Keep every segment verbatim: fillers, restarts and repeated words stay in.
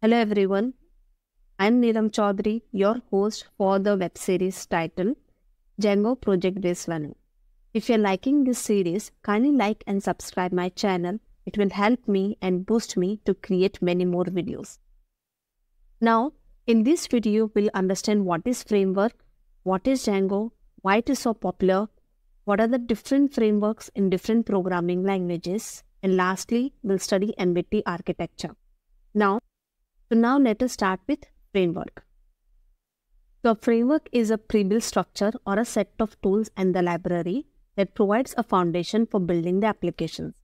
Hello everyone, I'm Neelam Choudhary, your host for the web series titled Django Project Based Learning. If you're liking this series, kindly like and subscribe my channel. It will help me and boost me to create many more videos. Now, in this video, we'll understand what is framework, what is Django, why it is so popular, what are the different frameworks in different programming languages, and lastly, we'll study M V T architecture. Now, so now let us start with framework. So a framework is a pre-built structure or a set of tools and the library that provides a foundation for building the applications.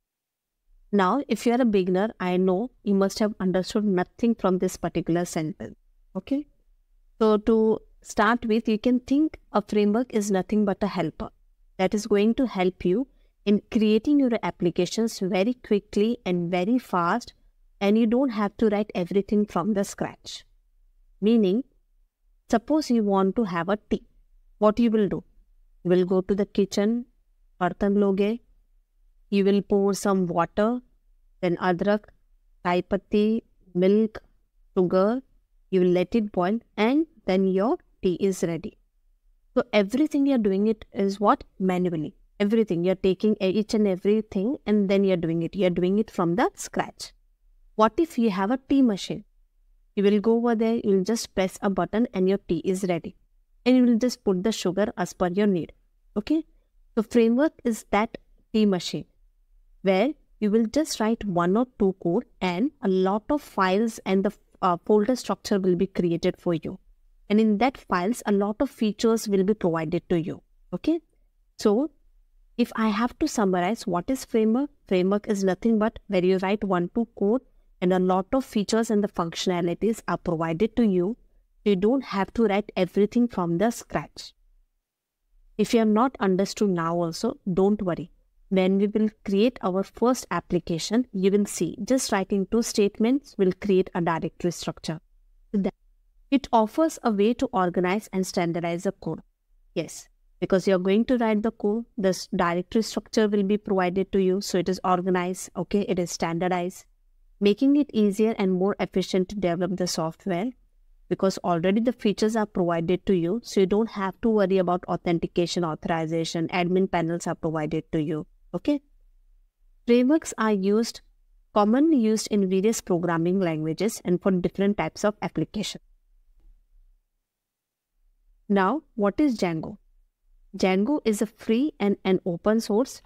Now, if you are a beginner, I know you must have understood nothing from this particular sentence. Okay. So to start with, you can think a framework is nothing but a helper that is going to help you in creating your applications very quickly and very fast, and you don't have to write everything from the scratch. Meaning, suppose you want to have a tea. What you will do? You will go to the kitchen, bartan loge, you will pour some water, then adrak, chai patti, milk, sugar, you will let it boil, and then your tea is ready. So everything you're doing it is what? Manually. Everything. You're taking each and everything and then you're doing it. You're doing it from the scratch. What if you have a tea machine? You will go over there, you will just press a button and your tea is ready. And you will just put the sugar as per your need. Okay? So framework is that tea machine where you will just write one or two code and a lot of files and the uh, folder structure will be created for you. And in that files, a lot of features will be provided to you. Okay? So if I have to summarize what is framework, framework is nothing but where you write one, two code and a lot of features and the functionalities are provided to you. You don't have to write everything from the scratch. If you have not understood now also, don't worry. When we will create our first application, you will see just writing two statements will create a directory structure. It offers a way to organize and standardize the code. Yes, because you're going to write the code, this directory structure will be provided to you. So it is organized, okay, it is standardized, making it easier and more efficient to develop the software because already the features are provided to you. So you don't have to worry about authentication, authorization, admin panels are provided to you. Okay. Frameworks are used, commonly used in various programming languages and for different types of applications. Now, what is Django? Django is a free and an open source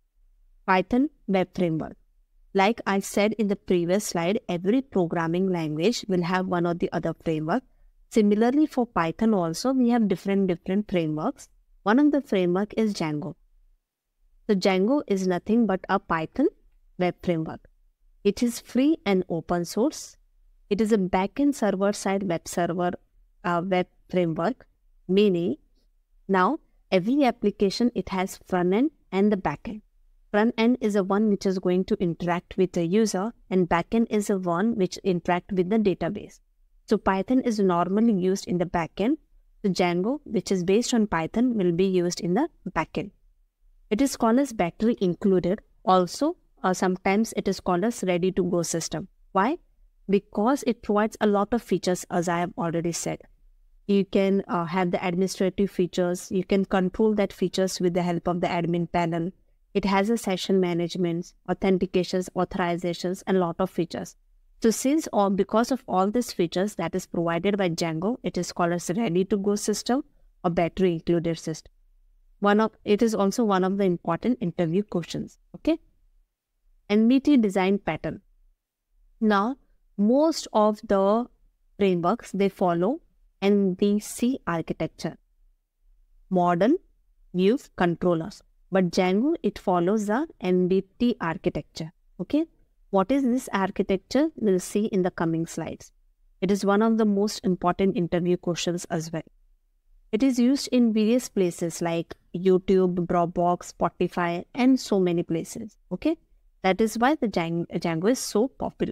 Python web framework. Like I said in the previous slide, every programming language will have one or the other framework. Similarly, for Python also, we have different, different frameworks. One of the framework is Django. So Django is nothing but a Python web framework. It is free and open source. It is a backend server-side web server uh, web framework, meaning now every application, it has front end and the backend. Front end is the one which is going to interact with the user and backend is the one which interact with the database. So Python is normally used in the backend. So Django, which is based on Python, will be used in the backend. It is called as battery included. Also, uh, sometimes it is called as ready to go system. Why? Because it provides a lot of features, as I have already said. You can uh, have the administrative features. You can control that features with the help of the admin panel. It has a session management, authentications, authorizations, and a lot of features. So since or because of all these features that is provided by Django, it is called as ready-to-go system or battery-included system. One of it is also one of the important interview questions. Okay, M V T design pattern. Now, most of the frameworks they follow M V C architecture, modern view controllers. But Django, it follows the M V T architecture. Okay. What is this architecture? We'll see in the coming slides. It is one of the most important interview questions as well. It is used in various places like YouTube, Dropbox, Spotify, and so many places. Okay. That is why the Django is so popular.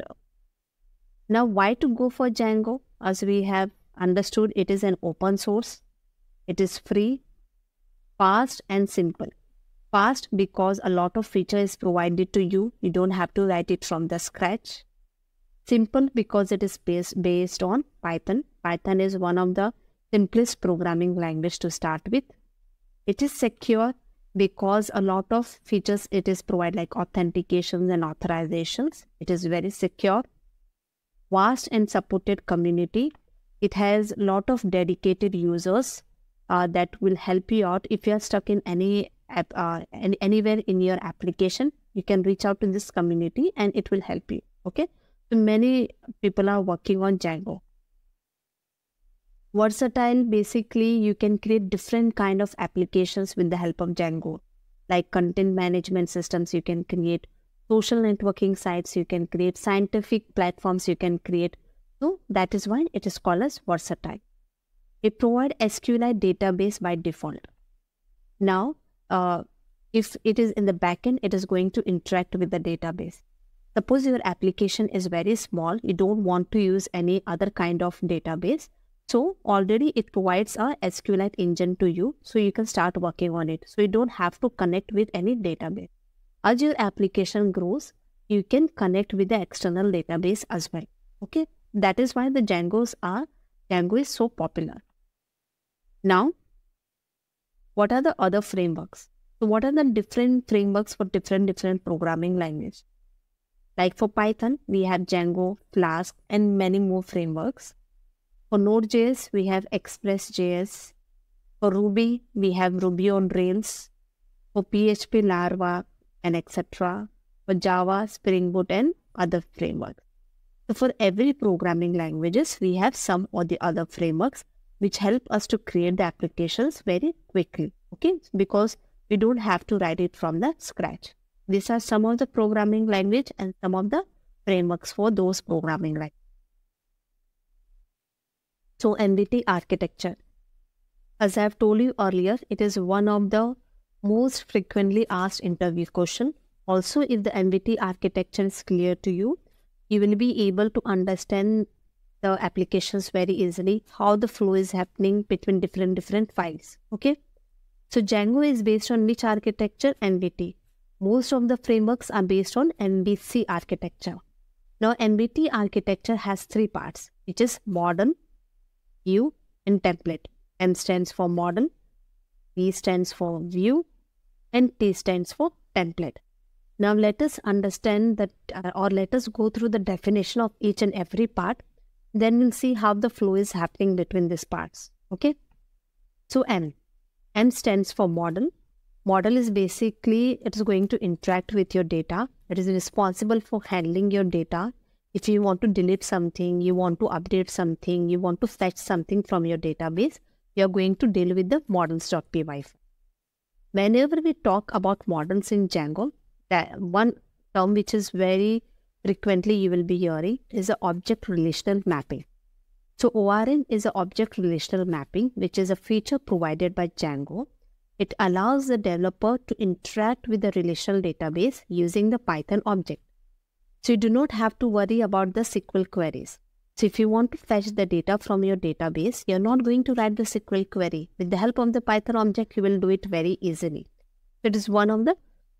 Now, why to go for Django? As we have understood, it is an open source. It is free, fast, and simple. Fast because a lot of feature is provided to you. You don't have to write it from the scratch. Simple because it is based, based on Python. Python is one of the simplest programming language to start with. It is secure because a lot of features it is provide like authentications and authorizations. It is very secure. Vast and supported community. It has a lot of dedicated users uh, that will help you out. If you are stuck in any app, uh, any, anywhere in your application, you can reach out to this community and it will help you. Okay. So many people are working on Django. Versatile, basically you can create different kind of applications with the help of Django. Like content management systems you can create, social networking sites you can create, scientific platforms you can create. So that is why it is called as versatile. It provides S Q L database by default. Now, uh, if it is in the backend, it is going to interact with the database. Suppose your application is very small, you don't want to use any other kind of database. So already it provides a S Q L engine to you, so you can start working on it. So you don't have to connect with any database. As your application grows, you can connect with the external database as well. Okay, that is why the Django's are Django is so popular. Now, what are the other frameworks? So what are the different frameworks for different different programming language? Like for Python, we have Django, Flask, and many more frameworks. For Node.js, we have Express.js. For Ruby, we have Ruby on Rails. For P H P, Laravel, and et cetera. For Java, Spring Boot, and other frameworks. So for every programming languages, we have some or the other frameworks which help us to create the applications very quickly. Okay, because we don't have to write it from the scratch. These are some of the programming language and some of the frameworks for those programming language. So M V T architecture. As I have told you earlier, it is one of the most frequently asked interview question. Also, if the M V T architecture is clear to you, you will be able to understand the applications very easily, how the flow is happening between different different files. Okay. So Django is based on which architecture? M V T. Most of the frameworks are based on M V C architecture. Now M V T architecture has three parts, which is modern, view, and template. M stands for modern, V stands for view, and T stands for template. Now let us understand that uh, or let us go through the definition of each and every part. Then we'll see how the flow is happening between these parts. Okay. So M. M stands for model. Model is basically, it is going to interact with your data. It is responsible for handling your data. If you want to delete something, you want to update something, you want to fetch something from your database, you are going to deal with the models.py file. Whenever we talk about models in Django, that one term which is very frequently you will be hearing is the object relational mapping. So O R M is an object relational mapping, which is a feature provided by Django. It allows the developer to interact with the relational database using the Python object. So you do not have to worry about the S Q L queries. So if you want to fetch the data from your database, you're not going to write the S Q L query. With the help of the Python object, you will do it very easily. So it is one of the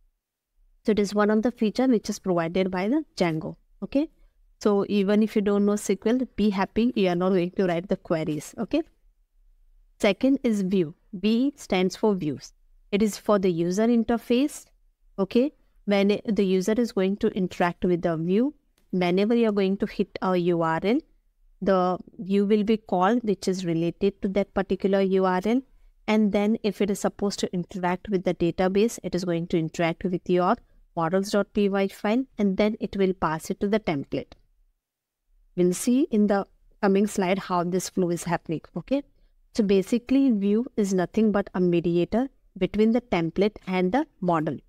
So it is one of the feature which is provided by the Django. Okay. So even if you don't know S Q L, be happy, you are not going to write the queries. Okay. Second is view. V stands for views. It is for the user interface. Okay. When it, the user is going to interact with the view, whenever you are going to hit a U R L, the view will be called, which is related to that particular U R L. And then if it is supposed to interact with the database, it is going to interact with your models.py file, and then it will pass it to the template. We'll see in the coming slide how this flow is happening. Okay. So basically view is nothing but a mediator between the template and the model.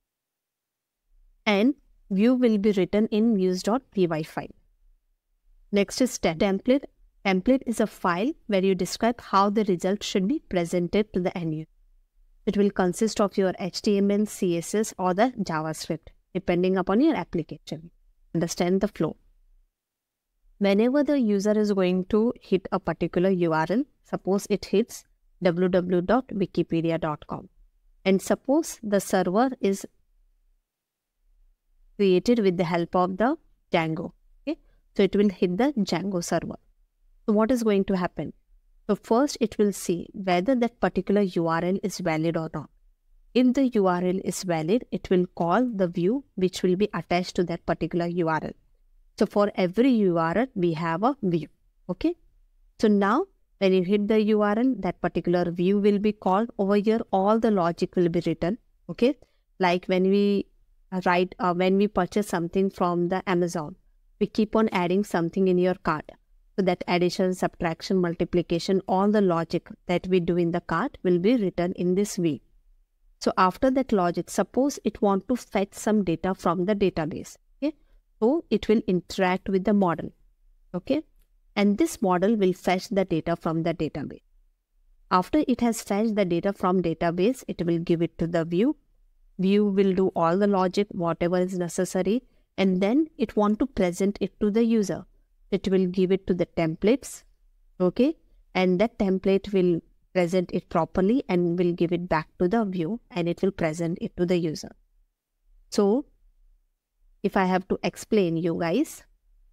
And view will be written in views.py file. Next is template. Template is a file where you describe how the result should be presented to the end user. It will consist of your H T M L, C S S, or the JavaScript, depending upon your application. Understand the flow. Whenever the user is going to hit a particular U R L, suppose it hits w w w dot wikipedia dot com, and suppose the server is created with the help of the Django. Okay? So it will hit the Django server. So what is going to happen? So first it will see whether that particular U R L is valid or not. If the U R L is valid, it will call the view which will be attached to that particular U R L. So for every U R L, we have a view. Okay. So now when you hit the U R L, that particular view will be called. Over here, all the logic will be written. Okay. Like when we write, uh, when we purchase something from the Amazon, we keep on adding something in your cart. So that addition, subtraction, multiplication, all the logic that we do in the cart will be written in this view. So after that logic, suppose it want to fetch some data from the database. Okay. So it will interact with the model. Okay. And this model will fetch the data from the database. After it has fetched the data from database, it will give it to the view. View will do all the logic, whatever is necessary. And then it want to present it to the user. It will give it to the templates. Okay. And that template will present it properly and will give it back to the view, and it will present it to the user. So if I have to explain you guys,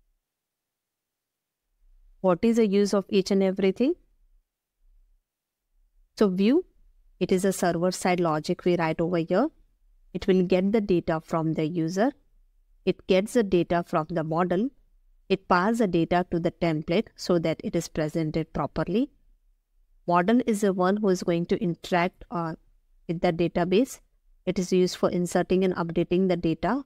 what is the use of each and everything? So view, it is a server side logic we write over here. It will get the data from the user. It gets the data from the model. It passes the data to the template so that it is presented properly. Model is the one who is going to interact uh, with the database. It is used for inserting and updating the data.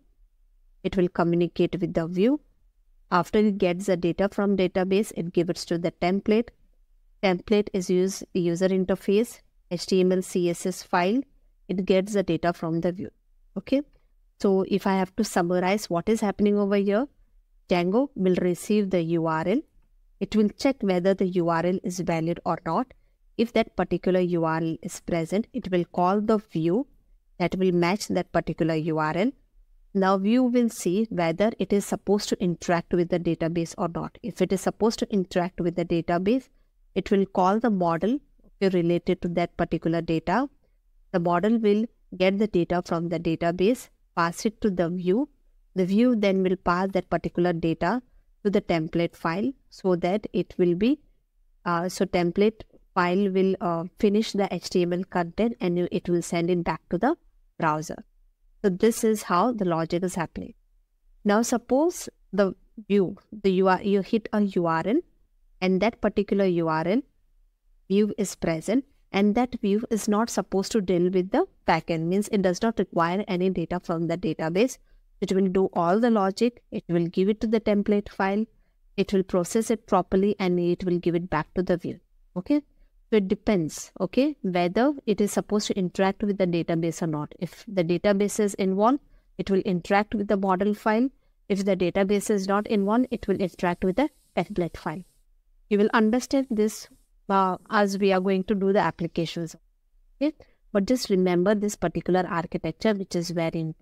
It will communicate with the view. After it gets the data from database, it gives it to the template. Template is used user interface, H T M L, C S S file. It gets the data from the view. Okay. So if I have to summarize what is happening over here, Django will receive the U R L. It will check whether the U R L is valid or not. If that particular U R L is present, it will call the view that will match that particular U R L. Now view will see whether it is supposed to interact with the database or not. If it is supposed to interact with the database, it will call the model related to that particular data. The model will get the data from the database, pass it to the view. The view then will pass that particular data to the template file so that it will be, uh, so template file will uh, finish the H T M L content and it will send it back to the browser. So this is how the logic is happening. Now suppose the view, the U R L, you hit a U R L and that particular U R L view is present, and that view is not supposed to deal with the backend, means it does not require any data from the database. It will do all the logic, it will give it to the template file, it will process it properly, and it will give it back to the view. Okay. So it depends, okay, whether it is supposed to interact with the database or not. If the database is involved, it will interact with the model file. If the database is not involved, it will interact with the template file. You will understand this uh, as we are going to do the applications. Okay, but just remember this particular architecture, which is very important.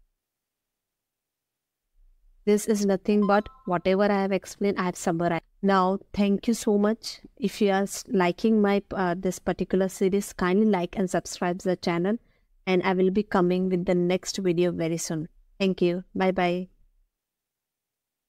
This is nothing but whatever I have explained, I have summarized. Now, thank you so much. If you are liking my uh, this particular series, kindly like and subscribe to the channel. And I will be coming with the next video very soon. Thank you. Bye-bye.